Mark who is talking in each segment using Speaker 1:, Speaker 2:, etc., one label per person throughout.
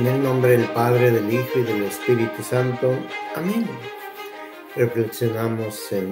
Speaker 1: el nombre del Padre, del Hijo y del Espíritu Santo. Amén. Reflexionamos en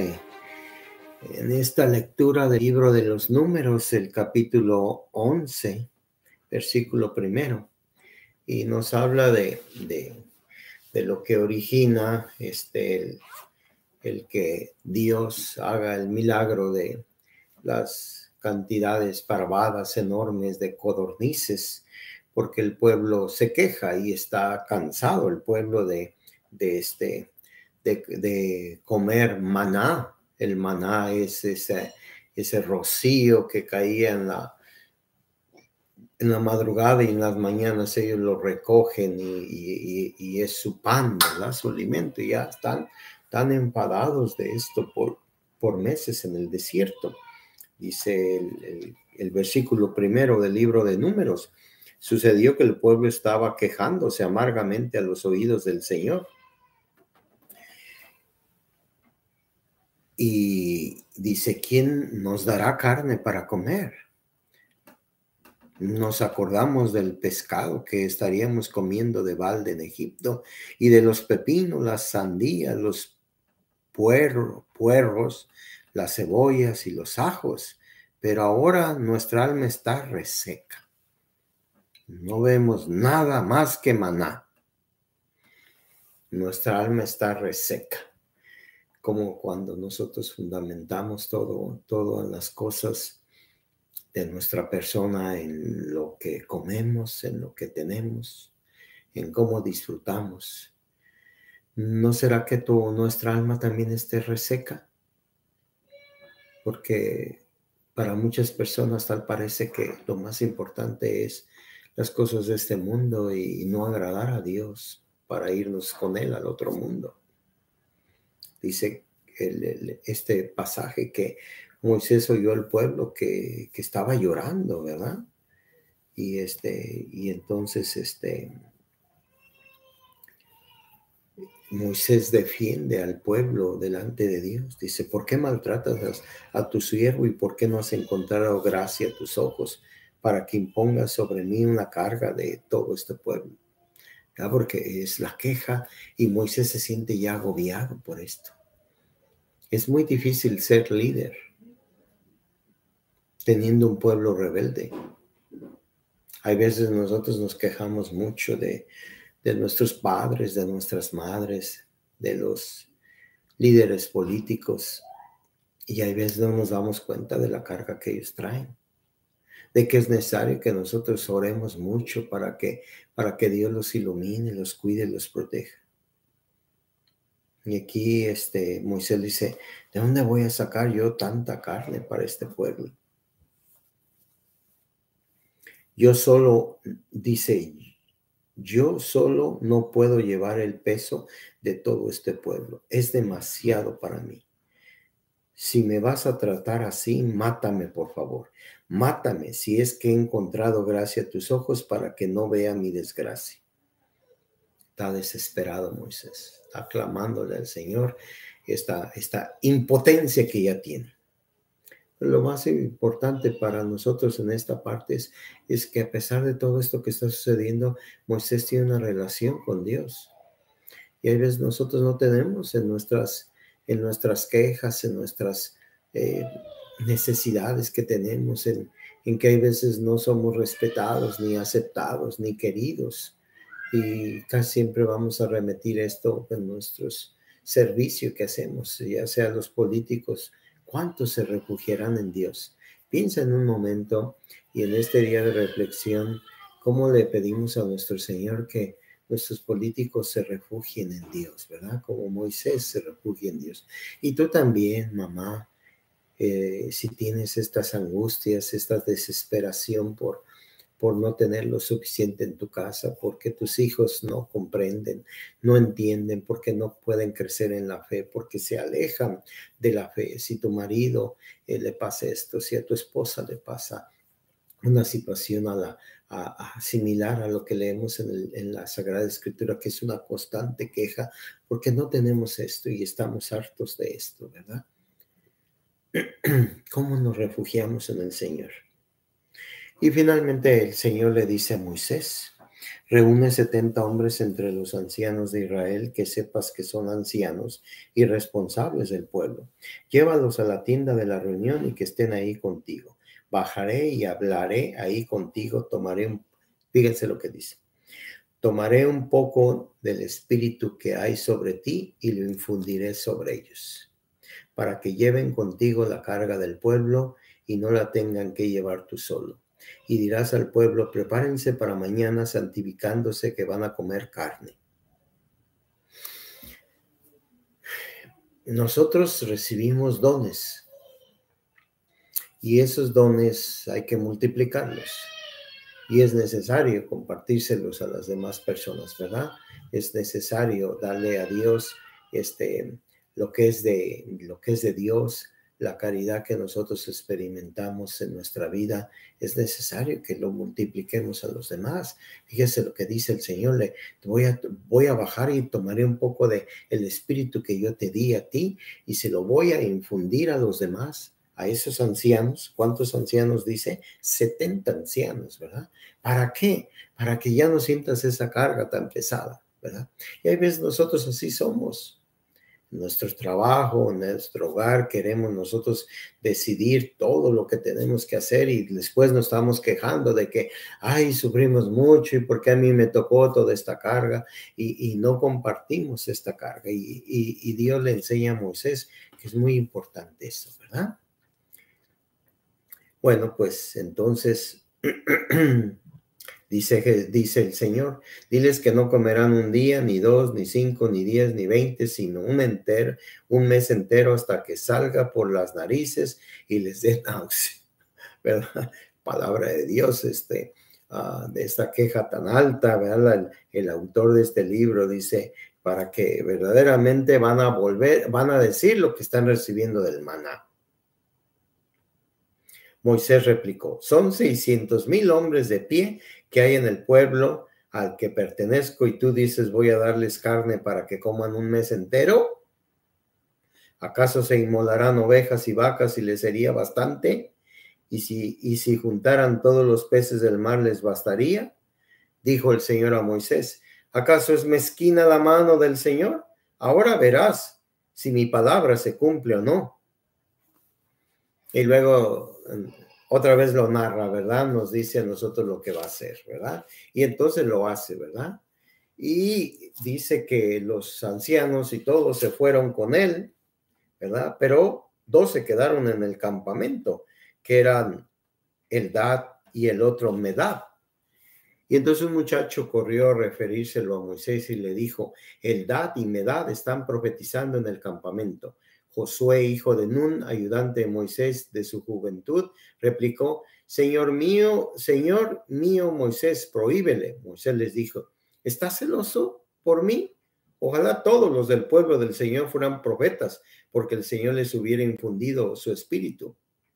Speaker 1: esta lectura del libro de los Números, el capítulo 11, versículo 1, y nos habla de lo que origina el que Dios haga el milagro de las cantidades parvadas enormes de codornices, porque el pueblo se queja y está cansado el pueblo de comer maná. El maná es ese rocío que caía en la madrugada, y en las mañanas ellos lo recogen y es su pan, ¿verdad? Su alimento. Y ya están tan enfadados de esto por meses en el desierto. Dice el versículo 1 del libro de Números: sucedió que el pueblo estaba quejándose amargamente a los oídos del Señor. Y dice: ¿quién nos dará carne para comer? Nos acordamos del pescado que estaríamos comiendo de balde en Egipto, y de los pepinos, las sandías, los puerros, las cebollas y los ajos. Pero ahora nuestra alma está reseca. No vemos nada más que maná. Nuestra alma está reseca. Como cuando nosotros fundamentamos todas las cosas de nuestra persona en lo que comemos, en lo que tenemos, en cómo disfrutamos. ¿No será que nuestra alma también esté reseca? Porque para muchas personas tal parece que lo más importante es las cosas de este mundo y no agradar a Dios para irnos con Él al otro mundo. Dice este pasaje que Moisés oyó al pueblo que estaba llorando, ¿verdad? Y entonces Moisés defiende al pueblo delante de Dios. Dice: ¿por qué maltratas a tu siervo, y por qué no has encontrado gracia a tus ojos para que impongas sobre mí una carga de todo este pueblo? ¿Ya? Porque es la queja, y Moisés se siente ya agobiado por esto. Es muy difícil ser líder teniendo un pueblo rebelde. Hay veces nosotros nos quejamos mucho de nuestros padres, de nuestras madres, de los líderes políticos, y hay veces no nos damos cuenta de la carga que ellos traen, de que es necesario que nosotros oremos mucho para que Dios los ilumine, los cuide, los proteja. Y aquí Moisés dice: ¿de dónde voy a sacar yo tanta carne para este pueblo? Yo solo no puedo llevar el peso de todo este pueblo. Es demasiado para mí. Si me vas a tratar así, mátame, por favor. Mátame, si es que he encontrado gracia a tus ojos, para que no vea mi desgracia. Está desesperado Moisés. Está clamándole al Señor esta impotencia que ya tiene. Lo más importante para nosotros en esta parte es que, a pesar de todo esto que está sucediendo, Moisés tiene una relación con Dios. Y a veces nosotros no tenemos en nuestras quejas, en nuestras necesidades que tenemos, en que hay veces no somos respetados, ni aceptados, ni queridos. Y casi siempre vamos a remitir esto en nuestros servicios que hacemos, ya sea los políticos. ¿Cuántos se refugiarán en Dios? Piensa en un momento, y en este día de reflexión, cómo le pedimos a nuestro Señor que nuestros políticos se refugien en Dios, ¿verdad? Como Moisés se refugia en Dios. Y tú también, mamá, si tienes estas angustias, esta desesperación por no tener lo suficiente en tu casa, porque tus hijos no comprenden, no entienden, porque no pueden crecer en la fe, porque se alejan de la fe. Si tu marido le pasa esto, si a tu esposa le pasa una situación similar a lo que leemos en la Sagrada Escritura, que es una constante queja, porque no tenemos esto y estamos hartos de esto, ¿verdad? ¿Cómo nos refugiamos en el Señor? Y finalmente el Señor le dice a Moisés: Reúne 70 hombres entre los ancianos de Israel, que sepas que son ancianos y responsables del pueblo. Llévalos a la tienda de la reunión y que estén ahí contigo. Bajaré y hablaré ahí contigo, fíjense lo que dice. Tomaré un poco del espíritu que hay sobre ti y lo infundiré sobre ellos, para que lleven contigo la carga del pueblo y no la tengan que llevar tú solo. Y dirás al pueblo, prepárense para mañana, santificándose, que van a comer carne. Nosotros recibimos dones y esos dones hay que multiplicarlos. Y es necesario compartírselos a las demás personas, ¿verdad? Es necesario darle a Dios lo que es de Dios, la caridad que nosotros experimentamos en nuestra vida. Es necesario que lo multipliquemos a los demás. Fíjese lo que dice el Señor: voy a bajar y tomaré un poco de el espíritu que yo te di a ti y se lo voy a infundir a los demás. A esos ancianos. ¿Cuántos ancianos dice? 70 ancianos, ¿verdad? ¿Para qué? Para que ya no sientas esa carga tan pesada, ¿verdad? Y hay veces nosotros así somos. En nuestro trabajo, en nuestro hogar, queremos nosotros decidir todo lo que tenemos que hacer y después nos estamos quejando de que, ay, sufrimos mucho y por qué a mí me tocó toda esta carga y no compartimos esta carga. Y Dios le enseña a Moisés que es muy importante eso, ¿verdad? Bueno, pues entonces dice el Señor, diles que no comerán un día, ni 2, ni 5, ni 10, ni 20, sino un mes entero hasta que salga por las narices y les dé náusea, ¿verdad? Palabra de Dios, de esta queja tan alta, ¿verdad? El autor de este libro dice, para que verdaderamente van a decir lo que están recibiendo del maná. Moisés replicó, son 600,000 hombres de pie que hay en el pueblo al que pertenezco y tú dices voy a darles carne para que coman un mes entero. ¿Acaso se inmolarán ovejas y vacas y les sería bastante? ¿Y si juntaran todos los peces del mar les bastaría? Dijo el Señor a Moisés, ¿acaso es mezquina la mano del Señor? Ahora verás si mi palabra se cumple o no. Y luego otra vez lo narra, ¿verdad? Nos dice a nosotros lo que va a hacer, ¿verdad? Y entonces lo hace, ¿verdad? Y dice que los ancianos y todos se fueron con él, ¿verdad? Pero 2 se quedaron en el campamento, que eran Eldad y el otro Medad. Y entonces un muchacho corrió a referírselo a Moisés y le dijo, Eldad y Medad están profetizando en el campamento. Josué, hijo de Nun, ayudante de Moisés de su juventud, replicó, Señor mío, Moisés, prohíbele. Moisés les dijo, ¿estás celoso por mí? Ojalá todos los del pueblo del Señor fueran profetas, porque el Señor les hubiera infundido su espíritu.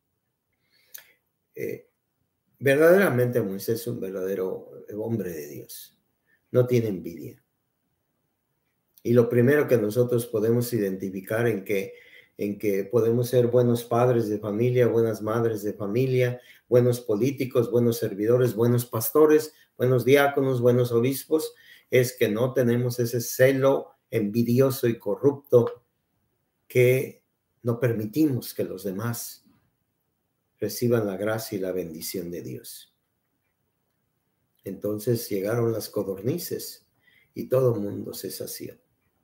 Speaker 1: Verdaderamente Moisés es un verdadero hombre de Dios. No tiene envidia. Y lo primero que nosotros podemos identificar en que podemos ser buenos padres de familia, buenas madres de familia, buenos políticos, buenos servidores, buenos pastores, buenos diáconos, buenos obispos, es que no tenemos ese celo envidioso y corrupto que no permitimos que los demás reciban la gracia y la bendición de Dios. Entonces llegaron las codornices y todo el mundo se sació.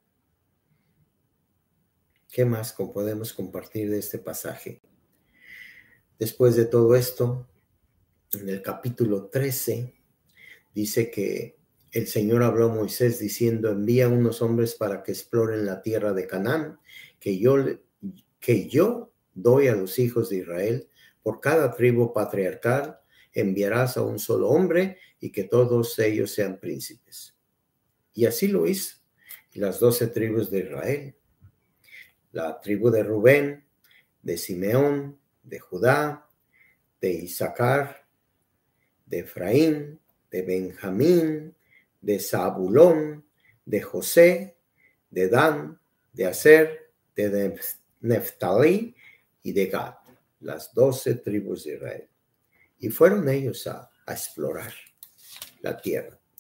Speaker 1: ¿Qué más podemos compartir de este pasaje? Después de todo esto, en el capítulo 13, dice que el Señor habló a Moisés diciendo, envía unos hombres para que exploren la tierra de Canaán, que yo doy a los hijos de Israel. Por cada tribu patriarcal enviarás a un solo hombre y que todos ellos sean príncipes. Y así lo hizo. Y las 12 tribus de Israel, la tribu de Rubén, de Simeón, de Judá, de Isaacar, de Efraín, de Benjamín, de Zabulón, de José, de Dan, de Aser, de Neftalí y de Gad, las 12 tribus de Israel. Y fueron ellos a explorar la tierra.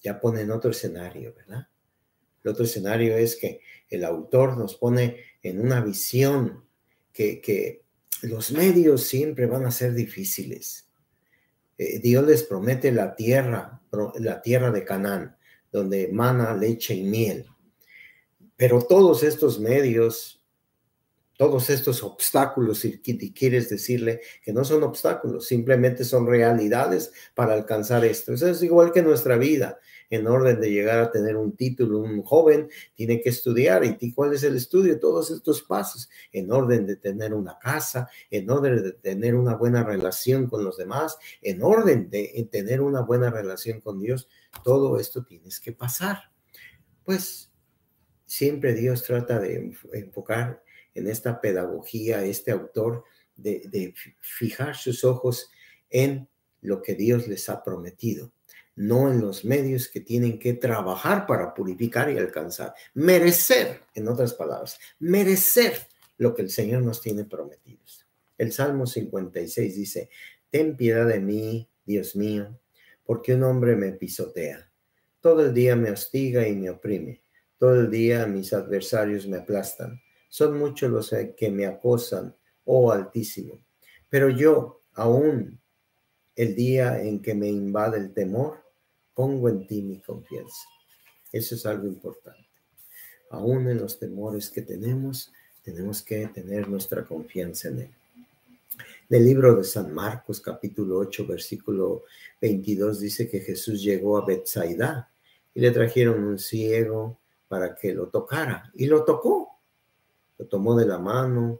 Speaker 1: ya pone en otro escenario, ¿verdad? El otro escenario es que el autor nos pone en una visión que los medios siempre van a ser difíciles. Dios les promete la tierra de Canaán, donde mana leche y miel. Pero todos estos medios, todos estos obstáculos, si quieres decirle que no son obstáculos, simplemente son realidades para alcanzar esto. Eso es igual que nuestra vida. En orden de llegar a tener un título, un joven tiene que estudiar. ¿Y cuál es el estudio? Todos estos pasos. En orden de tener una casa, en orden de tener una buena relación con los demás, en orden de tener una buena relación con Dios, todo esto tienes que pasar. Pues siempre Dios trata de enfocar en esta pedagogía, este autor, de fijar sus ojos en lo que Dios les ha prometido, no en los medios que tienen que trabajar para purificar y alcanzar. Merecer, en otras palabras, merecer lo que el Señor nos tiene prometidos. El Salmo 56 dice, ten piedad de mí, Dios mío, porque un hombre me pisotea. Todo el día me hostiga y me oprime. Todo el día mis adversarios me aplastan. Son muchos los que me acosan, oh Altísimo. Pero yo, aún el día en que me invade el temor, pongo en ti mi confianza. Eso es algo importante. Aún en los temores que tenemos que tener nuestra confianza en Él. Del libro de San Marcos, capítulo 8, versículo 22, dice que Jesús llegó a Betsaida y le trajeron un ciego para que lo tocara. Y lo tocó. Lo tomó de la mano,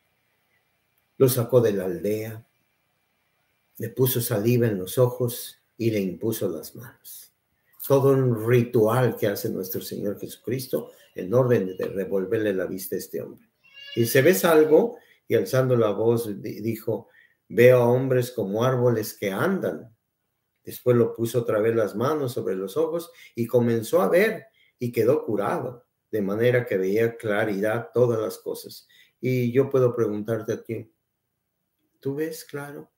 Speaker 1: lo sacó de la aldea, le puso saliva en los ojos y le impuso las manos. Todo un ritual que hace nuestro Señor Jesucristo en orden de devolverle la vista a este hombre. Y se ¿ves algo? Y alzando la voz dijo, veo a hombres como árboles que andan. Después lo puso otra vez las manos sobre los ojos y comenzó a ver y quedó curado, de manera que veía claridad todas las cosas. Y yo puedo preguntarte a ti, ¿tú ves claro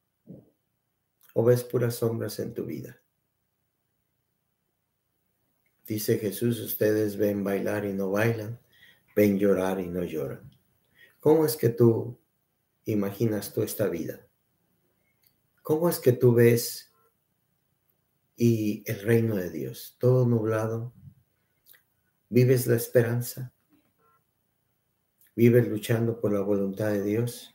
Speaker 1: o ves puras sombras en tu vida? Dice Jesús, ustedes ven bailar y no bailan, ven llorar y no lloran. ¿Cómo es que tú imaginas tú esta vida? ¿Cómo es que tú ves y el reino de Dios? Todo nublado. ¿Vives la esperanza? ¿Vives luchando por la voluntad de Dios?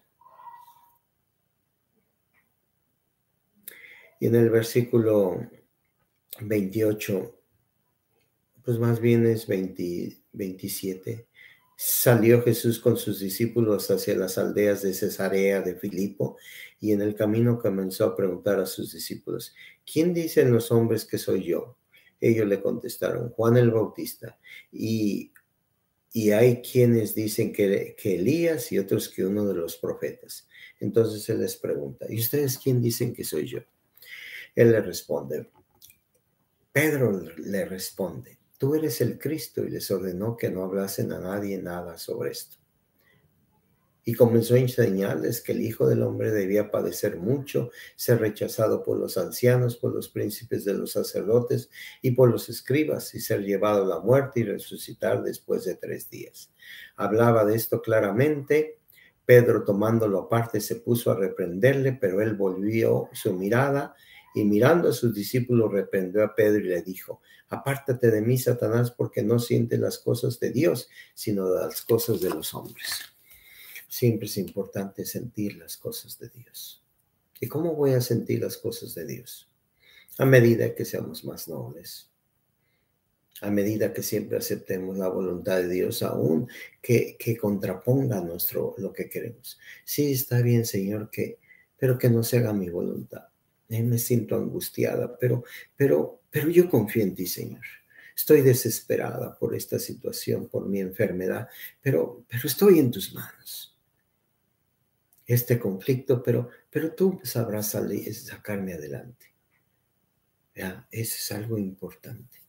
Speaker 1: Y en el versículo 28, pues más bien es 27, salió Jesús con sus discípulos hacia las aldeas de Cesarea de Filipo y en el camino comenzó a preguntar a sus discípulos, ¿quién dicen los hombres que soy yo? Ellos le contestaron, Juan el Bautista, y hay quienes dicen que Elías y otros que uno de los profetas. Entonces él les pregunta, ¿y ustedes quién dicen que soy yo? Él le responde, Pedro le responde, tú eres el Cristo, y les ordenó que no hablasen a nadie nada sobre esto. Y comenzó a enseñarles que el Hijo del Hombre debía padecer mucho, ser rechazado por los ancianos, por los príncipes de los sacerdotes y por los escribas, y ser llevado a la muerte y resucitar después de 3 días. Hablaba de esto claramente. Pedro, tomándolo aparte, se puso a reprenderle, pero él volvió su mirada y mirando a sus discípulos reprendió a Pedro y le dijo, apártate de mí, Satanás, porque no sientes las cosas de Dios, sino las cosas de los hombres. Siempre es importante sentir las cosas de Dios. ¿Y cómo voy a sentir las cosas de Dios? A medida que seamos más nobles, a medida que siempre aceptemos la voluntad de Dios, aún que contraponga lo que queremos. Sí, está bien, Señor, pero que no se haga mi voluntad. Me siento angustiada, pero yo confío en ti, Señor. Estoy desesperada por esta situación, por mi enfermedad, pero estoy en tus manos. Este conflicto, pero tú sabrás sacarme adelante. ¿Ya? Eso es algo importante.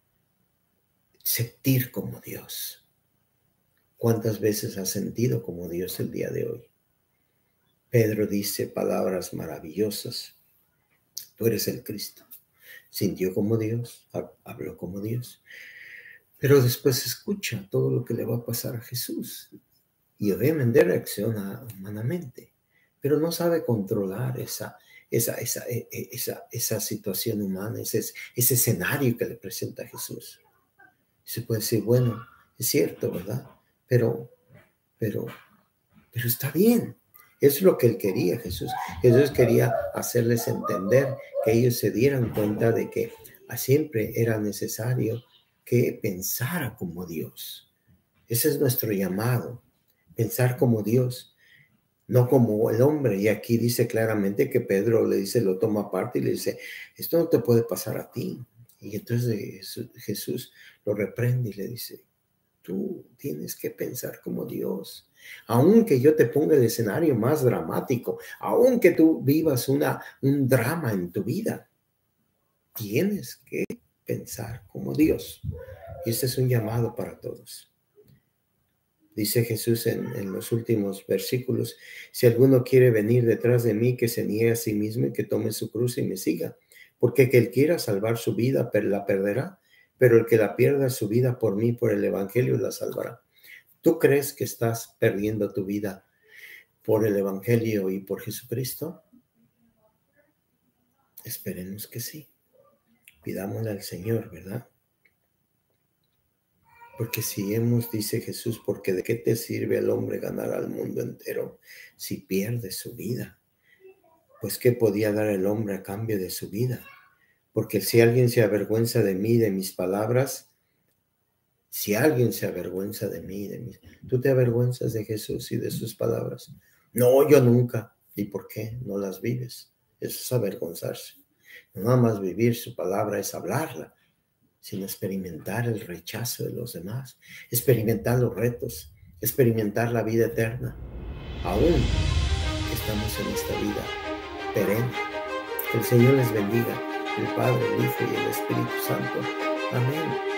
Speaker 1: Sentir como Dios. ¿Cuántas veces has sentido como Dios el día de hoy? Pedro dice palabras maravillosas. Tú eres el Cristo. sintió como Dios, habló como Dios, pero después escucha todo lo que le va a pasar a Jesús y obviamente reacciona humanamente, pero no sabe controlar esa situación humana, ese escenario que le presenta Jesús. Se puede decir, bueno, es cierto, ¿verdad? Pero está bien. Eso es lo que él quería, Jesús. Jesús quería hacerles entender, que ellos se dieran cuenta de que siempre era necesario que pensara como Dios. Ese es nuestro llamado, pensar como Dios, no como el hombre. Y aquí dice claramente que Pedro le dice, lo toma aparte y le dice, esto no te puede pasar a ti. Y entonces Jesús lo reprende y le dice, tú tienes que pensar como Dios. Aunque yo te ponga el escenario más dramático, aunque tú vivas un drama en tu vida, tienes que pensar como Dios. Y este es un llamado para todos. Dice Jesús en los últimos versículos, si alguno quiere venir detrás de mí, que se niegue a sí mismo y que tome su cruz y me siga. Porque que él quiera salvar su vida, la perderá, pero el que la pierda su vida por mí, por el evangelio, la salvará. ¿Tú crees que estás perdiendo tu vida por el evangelio y por Jesucristo? Esperemos que sí. Pidámosle al Señor, ¿verdad? Porque si dice Jesús, porque ¿de qué te sirve al hombre ganar al mundo entero si pierde su vida? Pues ¿qué podía dar el hombre a cambio de su vida? Porque si alguien se avergüenza de mí, de mis palabras, si alguien se avergüenza de mí, ¿tú te avergüenzas de Jesús y de sus palabras? No, yo nunca. ¿Y por qué no las vives? Eso es avergonzarse. No nada más vivir su palabra es hablarla, sin experimentar el rechazo de los demás, experimentar los retos, experimentar la vida eterna. Aún estamos en esta vida perenne. Que el Señor les bendiga, el Padre, el Hijo y el Espíritu Santo. Amén.